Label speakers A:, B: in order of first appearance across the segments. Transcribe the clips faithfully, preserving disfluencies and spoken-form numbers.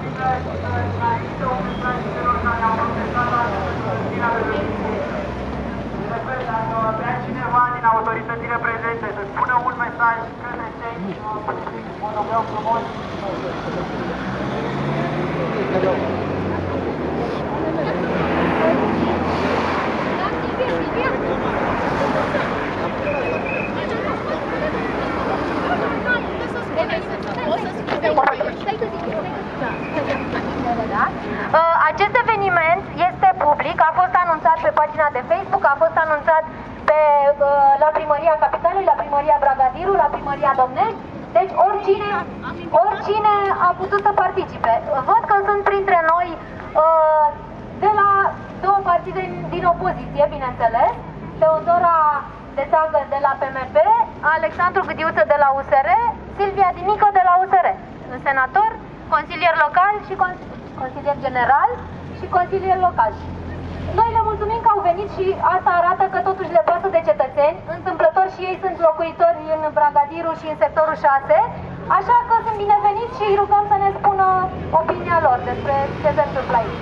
A: cineva din autoritățile prezente să spună un mesaj către cei monoveau frumos.
B: Acest eveniment este public, a fost anunțat pe pagina de Facebook, a fost anunțat pe, la Primăria Capitalei, la Primăria Bragadiru, la Primăria Domnești, deci oricine, oricine a putut să participe. Văd că sunt printre noi de la două partide din opoziție, bineînțeles, Teodora Dețagă de la P M P, Alexandru Gâdiuță de la U S R, Silvia Dinică de la U S R, senator, consilier local și consilier general și consilier local. Noi le mulțumim că au venit și asta arată că totuși le pasă de cetățeni. Întâmplător și ei sunt locuitori în Bragadiru și în sectorul șase, așa că sunt bineveniți și îi rugăm să ne spună opinia lor despre ce se întâmplă aici.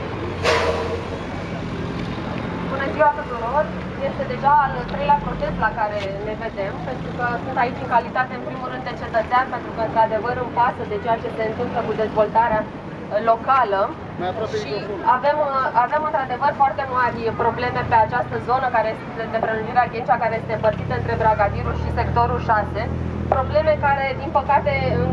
B: Bună ziua tuturor! Este deja al treilea protest la care ne vedem, pentru că sunt aici în calitate, în primul rând, de cetățean, pentru că, într-adevăr, îmi pasă de ceea ce se întâmplă cu dezvoltarea locală și avem, avem într-adevăr, foarte mari probleme pe această zonă care este de prelungirea Ghencea, care este împărțită între Bragadiru și sectorul șase. Probleme care, din păcate, în,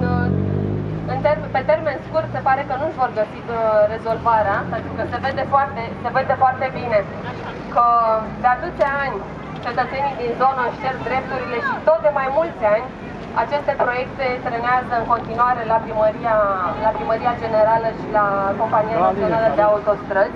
B: în termen, pe termen scurt, se pare că nu-și vor găsi rezolvarea, pentru că se vede foarte, se vede foarte bine că de atâția ani cetățenii din zonă își cer drepturile și tot de mai mulți ani aceste proiecte trenează în continuare la Primăria, la Primăria Generală și la Compania Națională de Autostrăzi.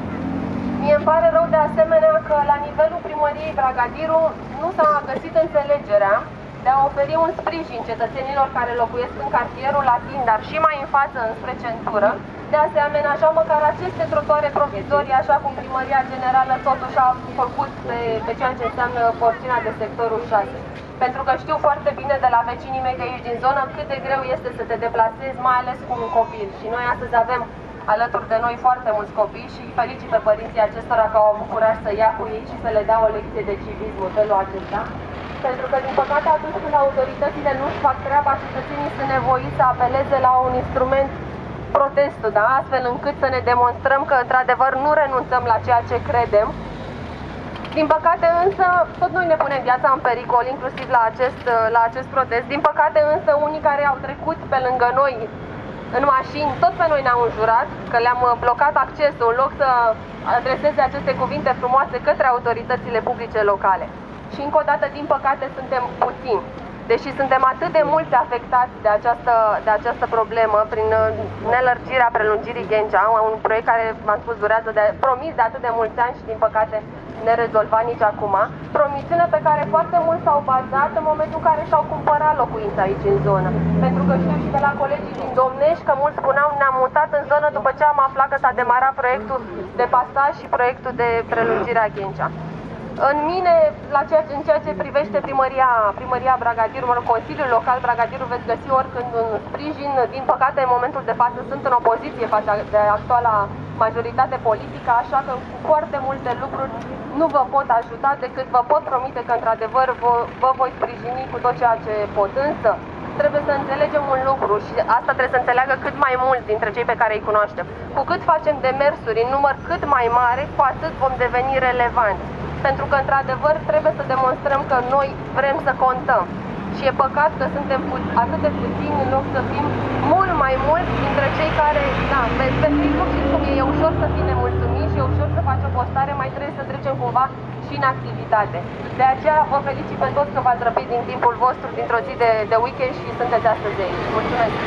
B: Mie îmi pare rău de asemenea că la nivelul Primăriei Bragadiru nu s-a găsit înțelegerea de a oferi un sprijin cetățenilor care locuiesc în cartierul Latin, dar și mai în față, înspre centură, de a se amenaja măcar aceste trotuare provizorii, așa cum Primăria Generală totuși a făcut pe, pe ceea ce înseamnă porțiunea de sectorul șase. Pentru că știu foarte bine de la vecinii mei de aici din zonă cât de greu este să te deplasezi, mai ales cu un copil. Și noi astăzi avem alături de noi foarte mulți copii și felicit pe părinții acestora că au avut curaj să ia cu ei și să le dea o lecție de civism în felul acesta. Pentru că, din păcate, atunci când autoritățile nu-și fac treaba, cetățenii sunt nevoiți să apeleze la un instrument, protestul, da? Astfel încât să ne demonstrăm că, într-adevăr, nu renunțăm la ceea ce credem. Din păcate, însă, tot noi ne punem viața în pericol, inclusiv la acest, la acest protest. Din păcate, însă, unii care au trecut pe lângă noi în mașini, tot pe noi ne-au înjurat, că le-am blocat accesul, în loc să adreseze aceste cuvinte frumoase către autoritățile publice locale. Și încă o dată, din păcate, suntem puțini. Deși suntem atât de mulți afectați de această, de această problemă, prin nelărgirea prelungirii Ghencea, un proiect care, v-am spus, durează de, promis de atât de mulți ani și, din păcate, nerezolvat nici acum, promisiune pe care foarte mulți s-au bazat în momentul în care și-au cumpărat locuința aici în zonă. Pentru că știu și de la colegii din Domnești că mulți spuneau ne-am mutat în zonă după ce am aflat că s-a demarat proiectul de pasaj și proiectul de prelungire a Ghencea. În mine, la ceea ce, în ceea ce privește primăria, primăria Bragadiru, mă rog, Consiliul Local Bragadiru, veți găsi oricând un sprijin. Din păcate, în momentul de față sunt în opoziție față de actuala majoritate politică, așa că cu foarte multe lucruri nu vă pot ajuta, decât vă pot promite că, într-adevăr, vă, vă voi sprijini cu tot ceea ce pot. Însă, trebuie să înțelegem un lucru și asta trebuie să înțeleagă cât mai mulți dintre cei pe care îi cunoaștem. Cu cât facem demersuri în număr cât mai mare, cu atât vom deveni relevanți. Pentru că, într-adevăr, trebuie să demonstrăm că noi vrem să contăm. Și e păcat că suntem atât de puțini în loc să fim mult mai mulți dintre cei care, da, pe, pe Facebook știți cum e, e ușor să fii nemulțumit și e ușor să faci o postare, mai trebuie să trecem cumva și în activitate. De aceea vă felicit pe toți că v-ați răpit din timpul vostru, dintr-o zi de, de weekend și sunteți astăzi aici. Mulțumesc!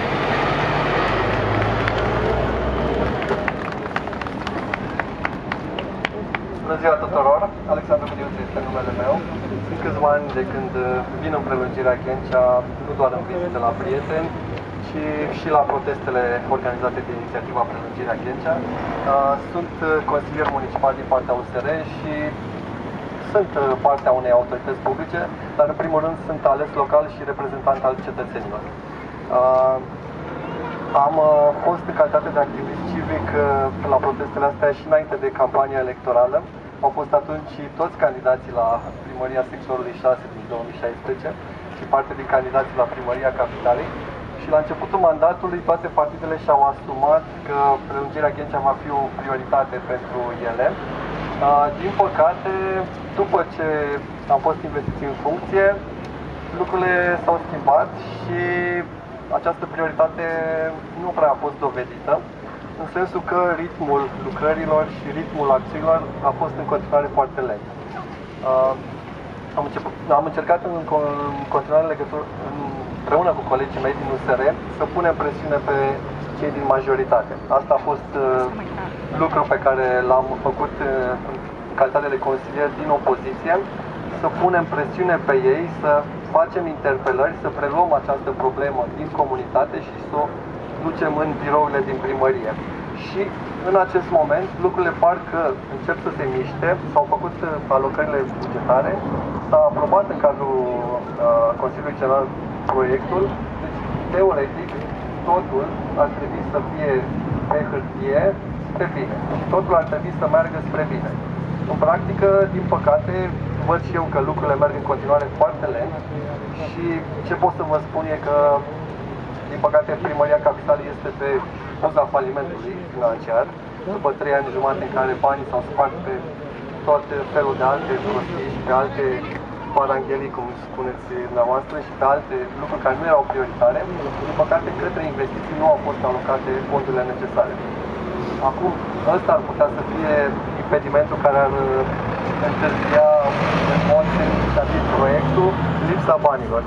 C: Bună ziua tuturor! Alexandru Gâdiuță este numele meu. Sunt câțiva ani de când vin în prelungirea Ghencea, nu doar în vizite la prieteni, ci și la protestele organizate de inițiativa Prelungirea Ghencea. Sunt consilier municipal din partea U S R și sunt partea unei autorități publice, dar în primul rând sunt ales local și reprezentant al cetățenilor. Am uh, fost în calitate de activist civic uh, la protestele astea și înainte de campania electorală. Au fost atunci și toți candidații la primăria sectorului șase din două mii șaisprezece și parte din candidații la primăria capitalei. Și la începutul mandatului toate partidele și-au asumat că prelungirea Ghencea va fi o prioritate pentru ele. Uh, din păcate, după ce am fost investiți în funcție, lucrurile s-au schimbat și această prioritate nu prea a fost dovedită, în sensul că ritmul lucrărilor și ritmul acțiunilor a fost în continuare foarte lent. Uh, am, început, am încercat în, în continuare legătură, împreună cu colegii mei din U S R să punem presiune pe cei din majoritate. Asta a fost uh, lucru pe care l-am făcut uh, în calitate de consilier din opoziție, să punem presiune pe ei, să facem interpelări, să preluăm această problemă din comunitate și să o ducem în birourile din primărie. Și în acest moment lucrurile par că încep să se miște, s-au făcut alocările bugetare, s-a aprobat în cadrul uh, Consiliului General proiectul, deci teoretic totul ar trebui să fie pe hârtie spre bine. Totul ar trebui să meargă spre bine. În practică, din păcate, văd și eu că lucrurile merg în continuare foarte lent și ce pot să vă spun e că, din păcate, primăria capitalei este pe poza falimentului financiar, după trei ani jumate în care banii s-au spart pe toate felul de alte prostii și pe alte paranghelii, cum spuneți dumneavoastră, și pe alte lucruri care nu erau prioritare. Din păcate, către investiții nu au fost alocate fondurile necesare. Acum, ăsta ar putea să fie impedimentul care ar întârzia în mod semnificativ proiectul, lipsa banilor.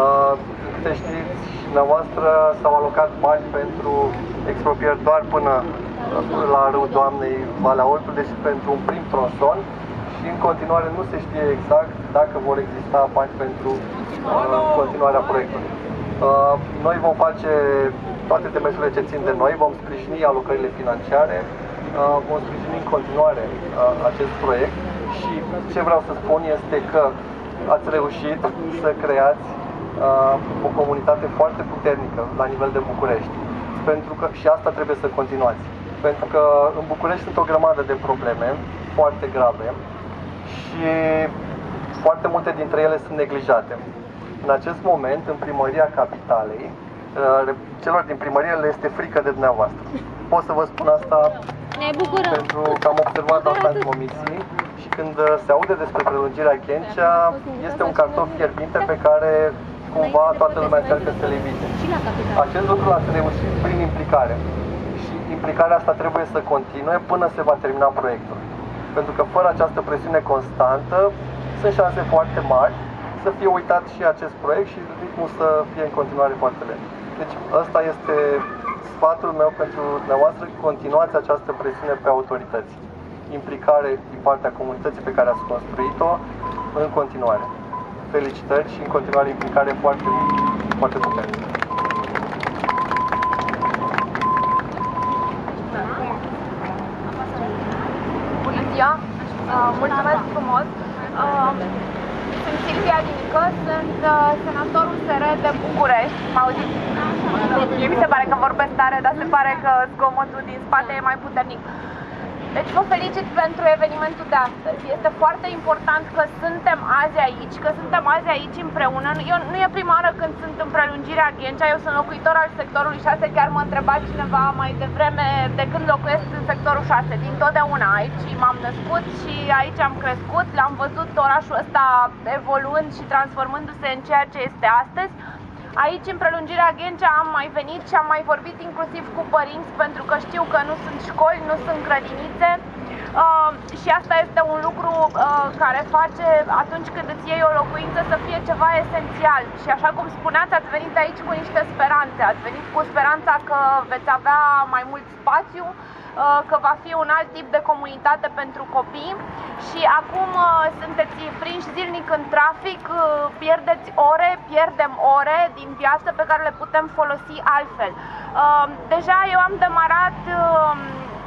C: Câte știți, dumneavoastră s-au alocat bani pentru expropieri doar până la Râul Doamnei, Valea Oltului, deci pentru un prim tronson, și în continuare nu se știe exact dacă vor exista bani pentru uh, continuarea proiectului. Uh, noi vom face toate demersurile ce țin de noi, vom sprijini alocările financiare, uh, vom sprijini în continuare uh, acest proiect și ce vreau să spun este că ați reușit să creați uh, o comunitate foarte puternică la nivel de București, pentru că și asta trebuie să continuați. Pentru că în București sunt o grămadă de probleme foarte grave și foarte multe dintre ele sunt neglijate. În acest moment, în primăria capitalei, celor din primărie le este frică de dumneavoastră. Pot să vă spun asta pentru că am observat asta în comisii și când se aude despre prelungirea Ghencea, este un cartof fierbinte pe care cumva toată lumea încearcă să le evite. Acest lucru l-ați reușit prin implicare. Și implicarea asta trebuie să continue până se va termina proiectul. Pentru că fără această presiune constantă, sunt șanse foarte mari să fie uitat și acest proiect și ritmul să fie în continuare foarte lent. Deci ăsta este sfatul meu pentru dumneavoastră, continuați această presiune pe autorități. Implicare din partea comunității pe care ați construit-o în continuare. Felicitări și în continuare implicare foarte, foarte puternică.
B: Bună ziua! Uh, mulțumesc frumos! Uh, sunt Silvia Dinică, sunt uh, senator U S R de București. M-auziți? Mie mi se pare că vorbesc tare, dar se pare că zgomotul din spate e mai puternic. Deci vă felicit pentru evenimentul de astăzi. Este foarte important că suntem azi aici, că suntem azi aici împreună. Eu, nu e prima oară când sunt în prelungirea Ghencea, eu sunt locuitor al sectorului șase, chiar m-a întrebat cineva mai devreme de când locuiesc în sectorul șase. Din totdeauna aici m-am născut și aici am crescut, l-am văzut orașul ăsta evoluând și transformându-se în ceea ce este astăzi. Aici, în prelungirea Ghencea, am mai venit și am mai vorbit inclusiv cu părinți, pentru că știu că nu sunt școli, nu sunt grădinițe uh, și asta este un lucru uh, care face, atunci când îți iei o locuință, să fie ceva esențial. Și așa cum spuneați, ați venit aici cu niște speranțe, ați venit cu speranța că veți avea mai mult spațiu, că va fi un alt tip de comunitate pentru copii și acum sunteți prinși zilnic în trafic, pierdeți ore, pierdem ore din viață pe care le putem folosi altfel. Deja eu am demarat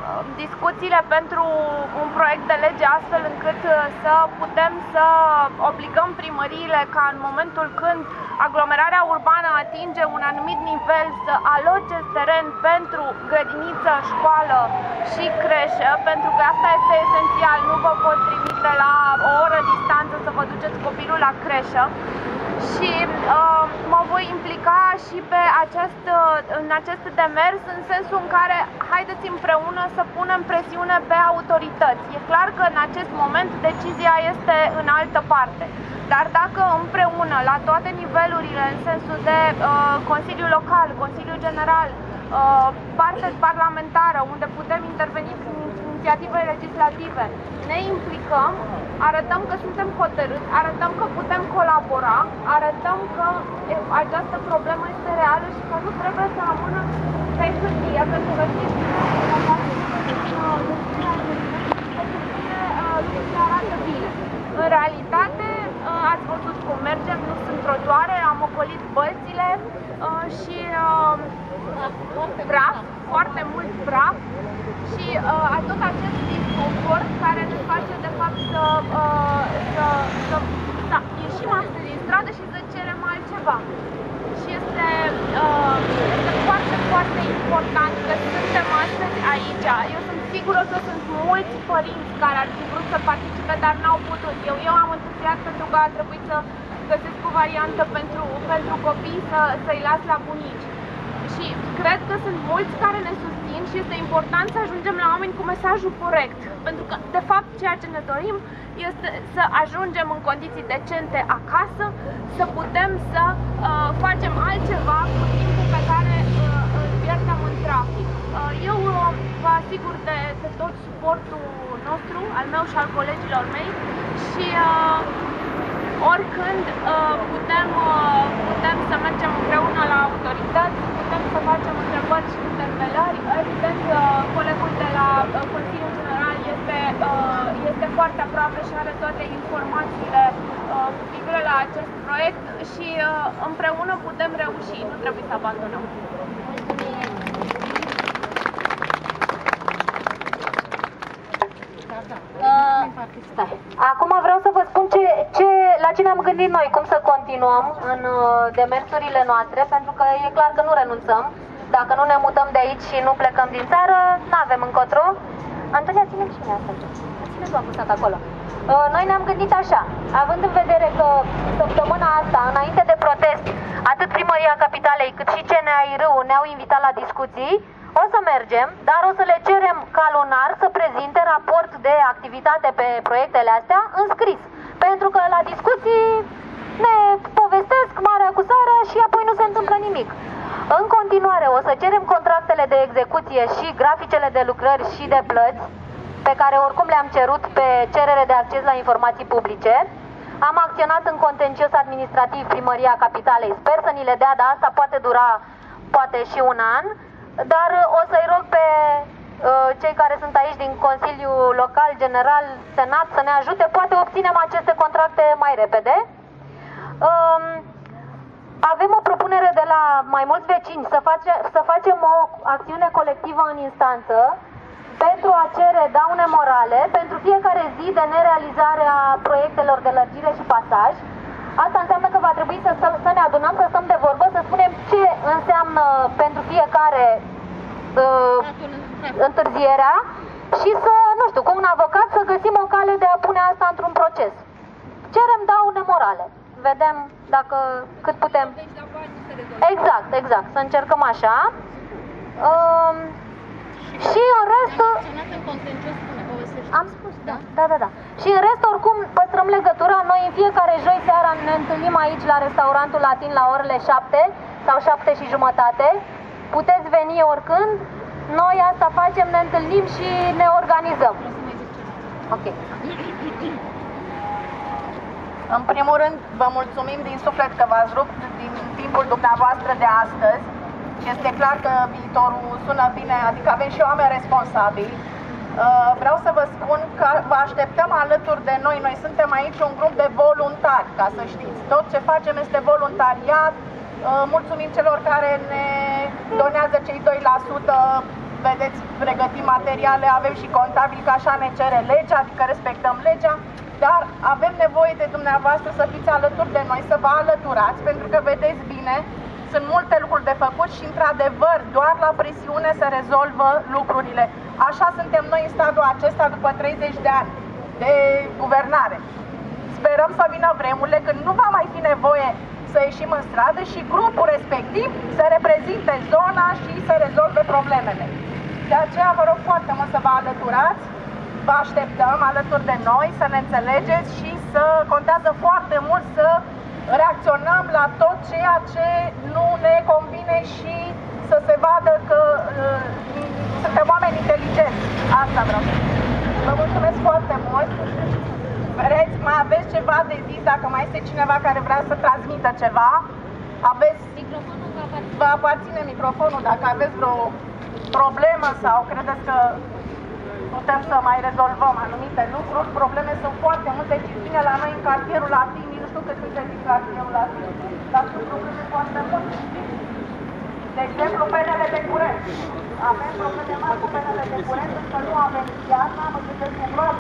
B: discuțiile pentru un proiect de lege astfel încât să putem să obligăm primăriile ca în momentul când aglomerarea urbană atinge un anumit nivel să aloce teren pentru grădiniță, școală și creșă, pentru că asta este esențial, nu vă pot trimite la o oră distanță să vă duceți copilul la creșă. Și uh, mă voi implica și pe acest, în acest demers, în sensul în care haideți împreună să punem presiune pe autorități. E clar că în acest moment decizia este în altă parte, dar dacă împreună, la toate nivelurile, în sensul de uh, Consiliul Local, Consiliul General, uh, parte parlamentară, unde putem interveni prin inițiative legislative, ne implicăm, arătăm că suntem hotărâți, arătăm că putem colabora, arătăm că această problemă este reală și că nu trebuie să rămână pe hârtie, pentru că știți, lucrurile arată bine. În realitate, ați văzut cum mergem, nu sunt trotuare, am ocolit bălțile și praf, foarte mult praf. Și uh, tot acest disconfort care ne face de fapt să, uh, să, să da, ieșim astăzi din stradă și să cerem altceva. Și este, uh, este foarte, foarte important că suntem astăzi aici. Eu sunt sigură că sunt mulți părinți care ar fi vrut să participe, dar n-au putut. Eu, eu am întârziat pentru că a trebuit să găsesc o variantă pentru, pentru copii să, să-i las la bunici. Și cred că sunt mulți care ne susțin și este important să ajungem la oameni cu mesajul corect. Pentru că, de fapt, ceea ce ne dorim este să ajungem în condiții decente acasă, să putem să uh, facem altceva cu timpul pe care uh, îl pierdem în trafic. Uh, eu uh, vă asigur de, de tot suportul nostru, al meu și al colegilor mei și uh, oricând uh, putem, uh, putem să mergem împreună la autorități, putem să facem întrebări și interpelări. Evident, uh, colegul de la uh, Consiliul General este, uh, este foarte aproape și are toate informațiile uh, cu privire la acest proiect și uh, împreună putem reuși, nu trebuie să abandonăm.
D: Stai. Acum vreau să vă spun ce, ce, la ce ne-am gândit noi, cum să continuăm în demersurile noastre, pentru că e clar că nu renunțăm. Dacă nu ne mutăm de aici și nu plecăm din țară, nu avem încotro. Antonia, ține-mi și mie asta. Ține-mi apăsat acolo. Noi ne-am gândit așa, având în vedere că săptămâna asta, înainte de protest, atât Primăria Capitalei cât și C N A I R U ne-au invitat la discuții, o să mergem, dar o să le cerem ca lunar să prezinte raport de activitate pe proiectele astea în scris. Pentru că la discuții ne povestesc marea acuzare și apoi nu se întâmplă nimic. În continuare o să cerem contractele de execuție și graficele de lucrări și de plăți, pe care oricum le-am cerut pe cerere de acces la informații publice. Am acționat în contencios administrativ Primăria Capitalei, sper să ni le dea, dar asta poate dura poate și un an. Dar o să-i rog pe uh, cei care sunt aici din Consiliul Local, General, Senat să ne ajute, poate obținem aceste contracte mai repede. Um, avem o propunere de la mai mulți vecini să, face, să facem o acțiune colectivă în instanță pentru a cere daune morale pentru fiecare zi de nerealizare a proiectelor de lărgire și pasaj. Asta înseamnă că va trebui să, să, să ne adunăm, să stăm de vorbă, să spunem ce înseamnă pentru fiecare uh, întârzierea și să, nu știu, cu un avocat să găsim o cale de a pune asta într-un proces. Cerem daune morale. Vedem dacă cât putem. Exact, exact. Să încercăm așa. Uh, și în rest... Am spus, da, da, da, da. Și în rest, oricum, păstrăm legătura. Noi în fiecare joi seara ne întâlnim aici la restaurantul Latin la orele șapte sau șapte și jumătate. Puteți veni oricând. Noi asta facem, ne întâlnim și ne organizăm. Ok.
E: În primul rând, vă mulțumim din suflet că v-ați rupt din timpul dumneavoastră de astăzi. Este clar că viitorul sună bine, adică avem și oameni responsabili. Vreau să vă spun că vă așteptăm alături de noi. Noi suntem aici un grup de voluntari, ca să știți. Tot ce facem este voluntariat. Mulțumim celor care ne donează cei doi la sută vedeți, pregătim materiale, avem și contabil, că așa ne cere legea, adică respectăm legea, dar avem nevoie de dumneavoastră să fiți alături de noi, să vă alăturați, pentru că vedeți bine, sunt multe lucruri de făcut și, într-adevăr, doar la presiune se rezolvă lucrurile. Așa suntem noi în stadiul acesta după treizeci de ani de guvernare. Sperăm să vină vremurile când nu va mai fi nevoie să ieșim în stradă și grupul respectiv să reprezinte zona și să rezolve problemele. De aceea vă rog foarte mult să vă alăturați, vă așteptăm alături de noi, să ne înțelegeți și să contează foarte mult să reacționăm la tot ceea ce nu ne convine și să se vadă că uh, suntem oameni inteligenți. Asta vreau să spun. Vă mulțumesc foarte mult. Vreți, mai aveți ceva de zis, dacă mai este cineva care vrea să transmită ceva? Aveți microfonul, vă aparține microfonul, dacă aveți vreo problemă sau credeți că putem să mai rezolvăm anumite lucruri. Probleme sunt foarte multe și vine la noi în cartierul Latin, nu știu cât sunteți din cartierul Latin, dar sunt probleme foarte multe. De exemplu, penele de curent. Avem probleme mari cu penele de curent, însă nu avem iarna, mă gândesc cu groază.